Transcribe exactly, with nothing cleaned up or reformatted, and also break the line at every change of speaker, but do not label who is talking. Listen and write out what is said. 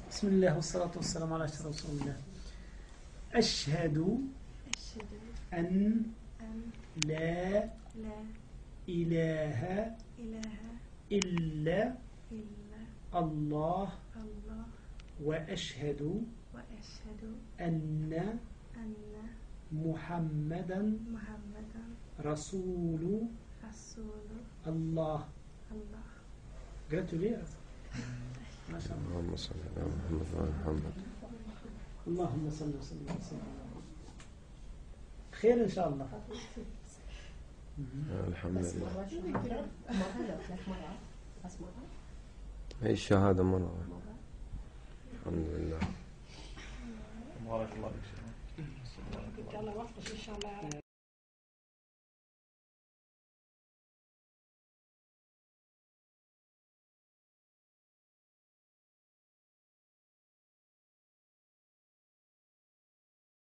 بسم الله والصلاة والسلام على أشرف رسول الله. أشهد
أشهد
أن
أن
لا
لا
إله
إله
إلا
إلا
الله
الله
وأشهد
وأشهد
أن
أن
محمدا
محمدا
رسول
رسول
الله.
الله.
قلت لي ما شاء الله.
اللهم صل على محمد وعلى محمد.
اللهم صل وسلم وسلم. خير إن شاء الله.
الحمد لله.
مرة لا ثلاث مرات بس مرة.
هي الشهادة مرة. الحمد لله.
بارك الله فيك.
الله يوفقك إن شاء الله.